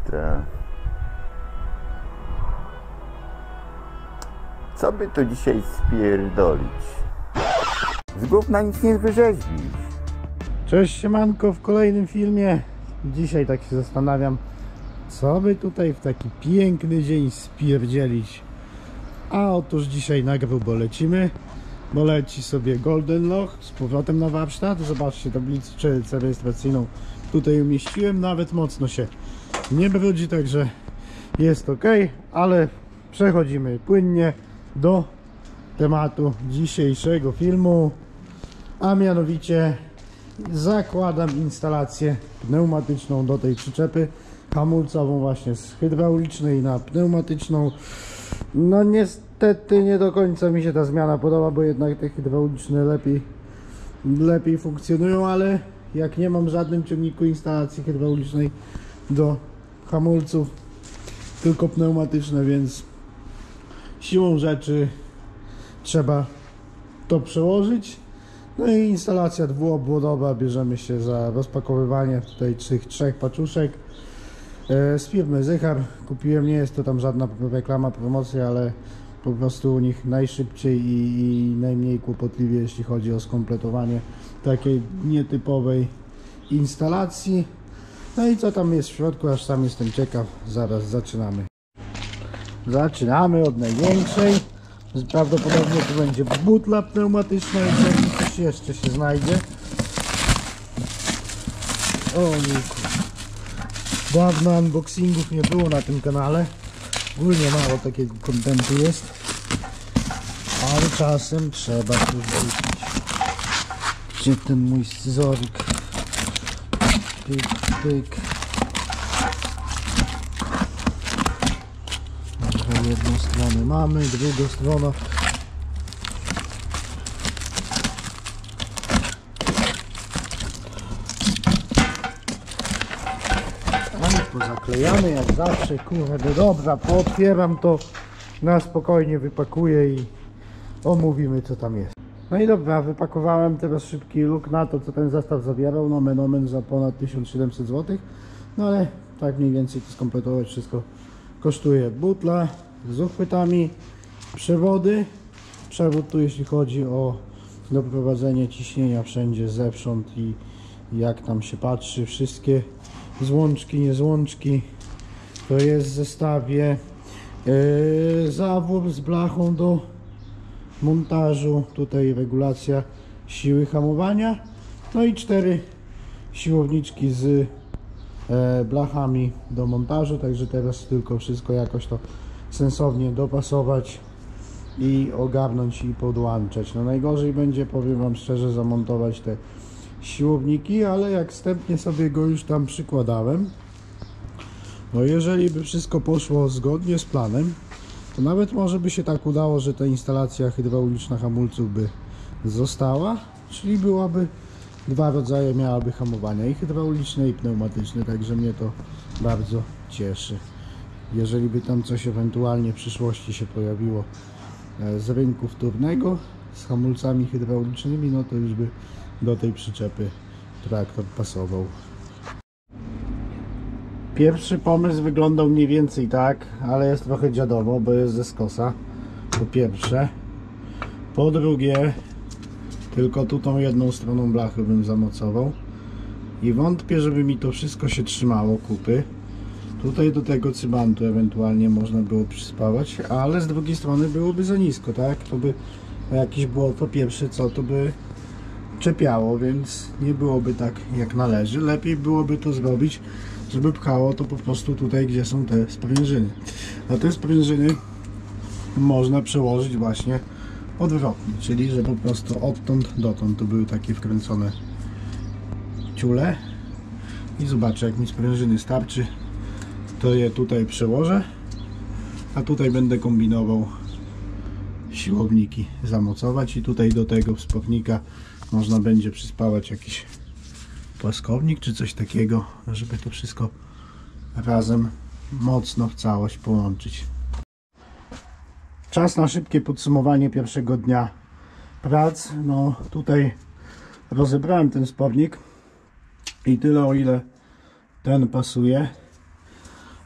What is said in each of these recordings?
Ta. Co by tu dzisiaj spierdolić? Z gówna nic nie wyrzeźbisz. Cześć siemanko, w kolejnym filmie. Dzisiaj tak się zastanawiam, co by tutaj w taki piękny dzień spierdzielić. A otóż dzisiaj na grubo lecimy, bo leci sobie Golden Loch z powrotem na warsztat. Zobaczcie, tablicę rejestracyjną tutaj umieściłem, nawet mocno się nie brudzi, także jest ok, ale przechodzimy płynnie do tematu dzisiejszego filmu, a mianowicie zakładam instalację pneumatyczną do tej przyczepy, hamulcową właśnie z hydraulicznej na pneumatyczną. No niestety nie do końca mi się ta zmiana podoba, bo jednak te hydrauliczne lepiej funkcjonują, ale jak nie mam w żadnym ciągniku instalacji hydraulicznej do hamulców, tylko pneumatyczne, więc siłą rzeczy trzeba to przełożyć. No i instalacja dwuobwodowa, bierzemy się za rozpakowywanie tutaj trzech paczuszek z firmy Zychar. Kupiłem, nie jest to tam żadna reklama, promocja, ale po prostu u nich najszybciej i najmniej kłopotliwie, jeśli chodzi o skompletowanie takiej nietypowej instalacji. No i co tam jest w środku, aż sam jestem ciekaw. Zaraz zaczynamy. Zaczynamy od największej. Prawdopodobnie to będzie butla pneumatyczna, jeżeli coś jeszcze się znajdzie. O niku. Dawno unboxingów nie było na tym kanale. Ogólnie mało takiego kontentu jest, ale czasem trzeba coś wrzucić. Gdzie ten mój scyzoryk? Pyk, pyk. Jedną stronę mamy, drugą stronę. Pozaklejamy jak zawsze, kurde, dobra, pootwieram to, na spokojnie wypakuję i omówimy, co tam jest. No i dobra, wypakowałem teraz szybki look na to, co ten zestaw zawierał, nomen omen za ponad 1700 zł, no ale tak mniej więcej to skompletować wszystko kosztuje. Butla z uchwytami, przewody, przewód tu jeśli chodzi o doprowadzenie ciśnienia wszędzie zewsząd i jak tam się patrzy, wszystkie złączki, niezłączki, to jest w zestawie. Zawór z blachą do montażu, tutaj regulacja siły hamowania, no i 4 siłowniczki z blachami do montażu, także teraz tylko wszystko jakoś to sensownie dopasować i ogarnąć i podłączać. No najgorzej będzie, powiem wam szczerze, zamontować te siłowniki, ale jak wstępnie sobie go już tam przykładałem, no jeżeli by wszystko poszło zgodnie z planem, to nawet może by się tak udało, że ta instalacja hydrauliczna hamulców by została, czyli byłaby dwa rodzaje, miałaby hamowania, i hydrauliczne, i pneumatyczne, także mnie to bardzo cieszy. Jeżeli by tam coś ewentualnie w przyszłości się pojawiło z rynku wtórnego z hamulcami hydraulicznymi, no to już by do tej przyczepy traktor pasował. Pierwszy pomysł wyglądał mniej więcej tak, ale jest trochę dziadowo, bo jest ze skosa, po pierwsze. Po drugie, tylko tu tą jedną stroną blachy bym zamocował i wątpię, żeby mi to wszystko się trzymało kupy. Tutaj do tego cybantu ewentualnie można było przyspawać, ale z drugiej strony byłoby za nisko, tak? To by jakieś błoto pierwsze co, to by czepiało, więc nie byłoby tak jak należy. Lepiej byłoby to zrobić, żeby pchało to po prostu tutaj, gdzie są te sprężyny. A te sprężyny można przełożyć właśnie odwrotnie, czyli że po prostu odtąd dotąd to były takie wkręcone ciule i zobaczę, jak mi sprężyny starczy, to je tutaj przełożę, a tutaj będę kombinował siłowniki zamocować i tutaj do tego wspomnika można będzie przyspawać jakiś płaskownik czy coś takiego, żeby to wszystko razem mocno w całość połączyć. Czas na szybkie podsumowanie pierwszego dnia prac. No tutaj rozebrałem ten spornik i tyle, o ile ten pasuje,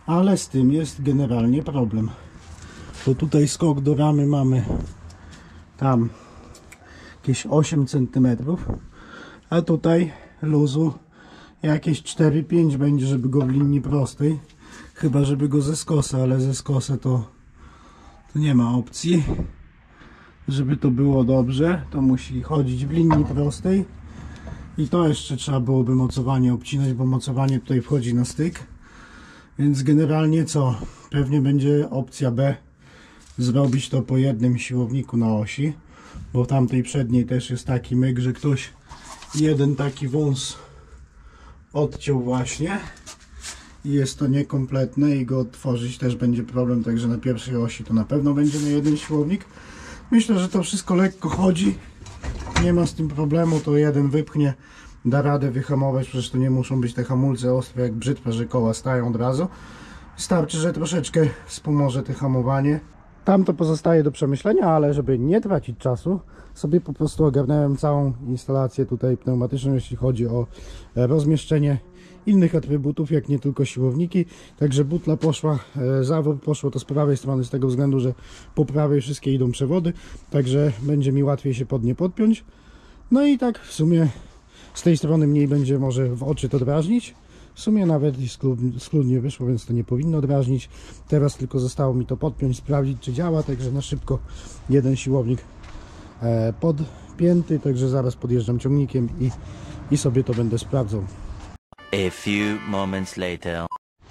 Ale z tym jest generalnie problem. Bo tutaj skok do ramy mamy tam jakieś 8 cm, a tutaj luzu jakieś 4-5 będzie, żeby go w linii prostej. Chyba żeby go ze skosa, ale ze skosa to nie ma opcji. Żeby to było dobrze, to musi chodzić w linii prostej. I to jeszcze trzeba byłoby mocowanie obcinać, bo mocowanie tutaj wchodzi na styk. Więc generalnie co? Pewnie będzie opcja B. Zrobić to po jednym siłowniku na osi. Bo w tamtej przedniej też jest taki myk, że ktoś jeden taki wąs odciął właśnie. I jest to niekompletne i go odtworzyć też będzie problem. Także na pierwszej osi to na pewno będzie na jeden siłownik. Myślę, że to wszystko lekko chodzi. Nie ma z tym problemu, to jeden wypchnie, da radę wyhamować, przecież to nie muszą być te hamulce ostre jak brzytwa, że koła stają od razu. Wystarczy, że troszeczkę wspomoże to hamowanie. Tam to pozostaje do przemyślenia, ale żeby nie tracić czasu, sobie po prostu ogarnąłem całą instalację tutaj pneumatyczną, jeśli chodzi o rozmieszczenie innych atrybutów, jak nie tylko siłowniki. Także butla poszła, zawór poszło to z prawej strony z tego względu, że po prawej wszystkie idą przewody, także będzie mi łatwiej się pod nie podpiąć. No i tak w sumie z tej strony mniej będzie może w oczy to drażnić. W sumie nawet i schludnie wyszło, więc to nie powinno drażnić. Teraz tylko zostało mi to podpiąć, sprawdzić czy działa, także na szybko jeden siłownik podpięty, także zaraz podjeżdżam ciągnikiem i sobie to będę sprawdzał. A few moments later.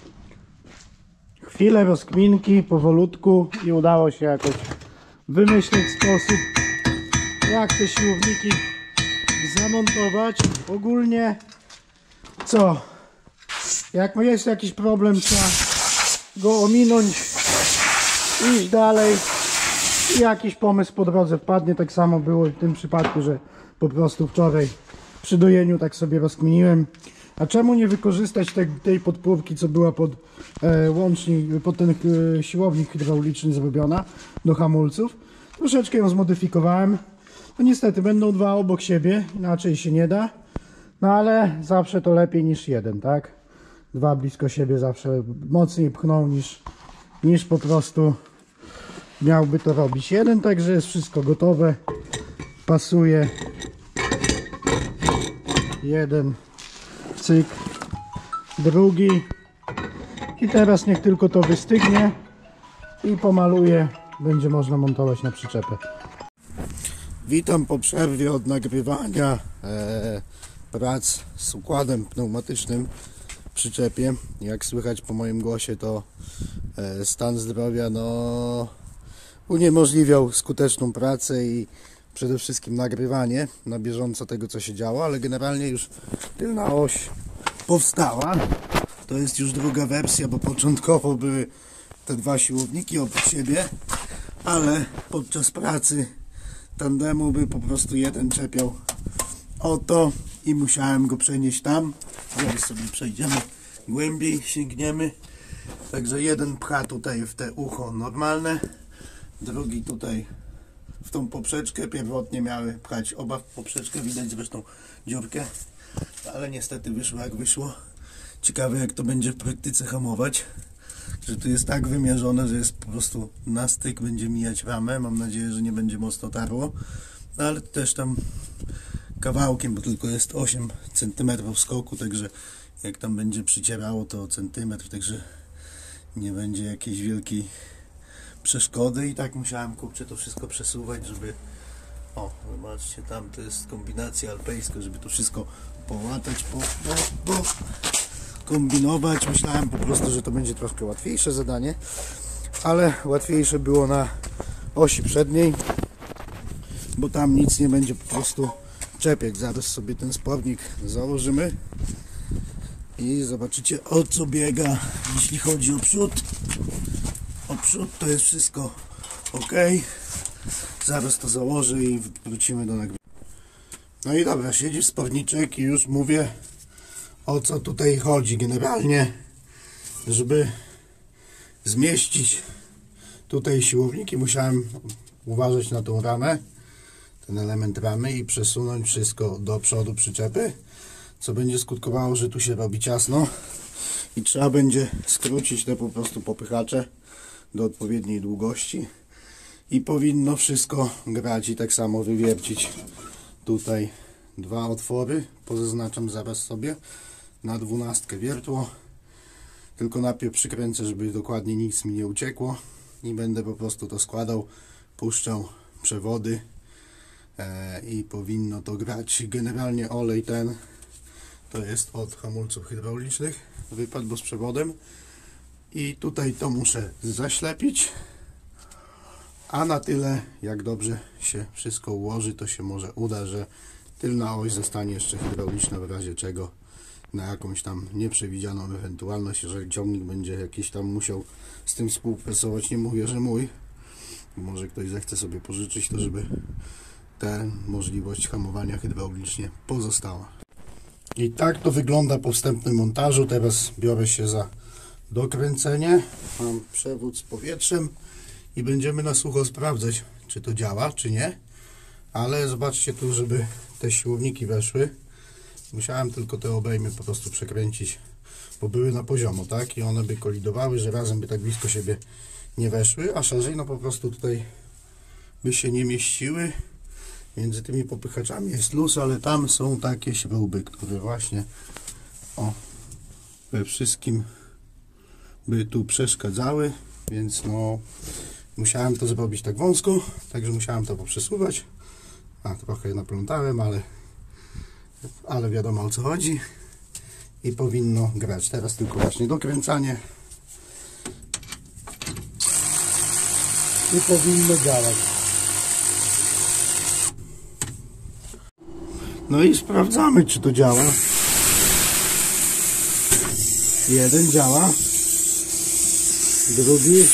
Chwilę rozkminki, powolutku i udało się jakoś wymyślić sposób, jak te siłowniki zamontować. Ogólnie co? Jak jest jakiś problem, trzeba go ominąć, iść dalej i jakiś pomysł po drodze wpadnie. Tak samo było w tym przypadku, że po prostu wczoraj przy dojeniu tak sobie rozkminiłem, a czemu nie wykorzystać tej podpórki, co była pod łącznik, pod ten siłownik hydrauliczny zrobiona do hamulców. Troszeczkę ją zmodyfikowałem. No niestety będą dwa obok siebie, inaczej się nie da. No ale zawsze to lepiej niż jeden, tak? Dwa blisko siebie zawsze mocniej pchną niż po prostu miałby to robić jeden. Także jest wszystko gotowe. Pasuje. Jeden. Cyk. Drugi. I teraz niech tylko to wystygnie i pomaluje. Będzie można montować na przyczepę. Witam po przerwie od nagrywania prac z układem pneumatycznym w przyczepie. Jak słychać po moim głosie, to stan zdrowia uniemożliwiał skuteczną pracę i przede wszystkim nagrywanie na bieżąco tego, co się działo, ale generalnie już tylna oś powstała. To jest już druga wersja, bo początkowo były te dwa siłowniki obok siebie, ale podczas pracy tandemu by po prostu jeden czepiał o to i musiałem go przenieść tam. Zaraz sobie przejdziemy głębiej, sięgniemy. Także jeden pcha tutaj w te ucho normalne, drugi tutaj w tą poprzeczkę. Pierwotnie miały pchać oba w poprzeczkę, widać zresztą dziurkę, ale niestety wyszło jak wyszło. Ciekawe jak to będzie w praktyce hamować, że tu jest tak wymierzone, że jest po prostu na styk, będzie mijać ramę. Mam nadzieję, że nie będzie mocno tarło, no, ale też tam kawałkiem, bo tylko jest 8 cm skoku, także jak tam będzie przycierało to centymetr, także nie będzie jakiejś wielkiej przeszkody. I tak musiałem, kurczę, to wszystko przesuwać, żeby zobaczcie, tam to jest kombinacja alpejska, żeby to wszystko połatać, kombinować. Myślałem po prostu, że to będzie troszkę łatwiejsze zadanie, ale łatwiejsze było na osi przedniej, bo tam nic nie będzie po prostu czepiać. Zaraz sobie ten spornik założymy i zobaczycie, o co biega, jeśli chodzi o przód. O przód to jest wszystko ok. Zaraz to założę i wrócimy do nagrywania. No i dobra, siedzi sporniczek i już mówię, o co tutaj chodzi. Generalnie, żeby zmieścić tutaj siłowniki, musiałem uważać na tą ramę, ten element ramy, i przesunąć wszystko do przodu przyczepy, co będzie skutkowało, że tu się robi ciasno i trzeba będzie skrócić te po prostu popychacze do odpowiedniej długości i powinno wszystko grać i tak samo wywiercić tutaj 2 otwory, pozaznaczam zaraz sobie na 12 wiertło, tylko najpierw przykręcę, żeby dokładnie nic mi nie uciekło i będę po prostu to składał, puszczał przewody i powinno to grać. Generalnie olej ten to jest od hamulców hydraulicznych, wypadł bo z przewodem i tutaj to muszę zaślepić, a na tyle jak dobrze się wszystko ułoży, to się może uda, że tylna oś zostanie jeszcze hydrauliczna w razie czego na jakąś tam nieprzewidzianą ewentualność, jeżeli ciągnik będzie jakiś tam musiał z tym współpracować. Nie mówię, że mój, może ktoś zechce sobie pożyczyć, to żeby ta możliwość hamowania hydraulicznie pozostała. I tak to wygląda po wstępnym montażu. Teraz biorę się za dokręcenie. Mam przewód z powietrzem i będziemy na sucho sprawdzać, czy to działa, czy nie. Ale zobaczcie tu, żeby te siłowniki weszły. Musiałem tylko te obejmy po prostu przekręcić, bo były na poziomo, tak? I one by kolidowały, że razem by tak blisko siebie nie weszły, a szerzej no po prostu tutaj by się nie mieściły. Między tymi popychaczami jest luz, ale tam są takie śruby, które właśnie we wszystkim by tu przeszkadzały, więc no musiałem to zrobić tak wąsko, także musiałem to poprzesuwać. Trochę naplątałem, ale wiadomo o co chodzi i powinno grać. Teraz tylko właśnie dokręcanie i powinno działać. No i sprawdzamy, czy to działa. Jeden działa, drugi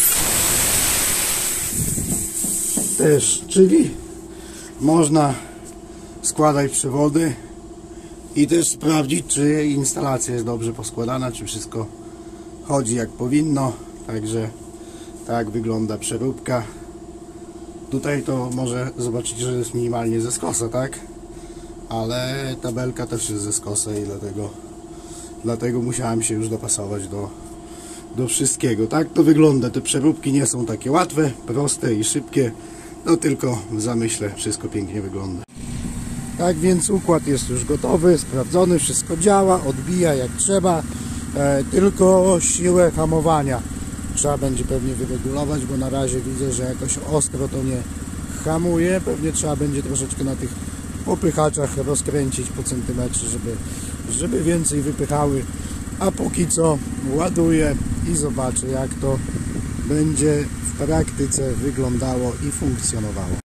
też, czyli można składać przewody i też sprawdzić, czy instalacja jest dobrze poskładana, czy wszystko chodzi jak powinno. Także tak wygląda przeróbka. Tutaj to może zobaczyć, że jest minimalnie ze skosa, tak? Ale tabelka też jest ze skosa i dlatego musiałem się już dopasować do wszystkiego. Tak to wygląda. Te przeróbki nie są takie łatwe, proste i szybkie, no tylko w zamyśle wszystko pięknie wygląda. Tak więc układ jest już gotowy, sprawdzony, wszystko działa, odbija jak trzeba, tylko siłę hamowania trzeba będzie pewnie wyregulować, bo na razie widzę, że jakoś ostro to nie hamuje. Pewnie trzeba będzie troszeczkę na tych popychaczach rozkręcić po centymetrze, żeby więcej wypychały, a póki co ładuję i zobaczę, jak to będzie w praktyce wyglądało i funkcjonowało.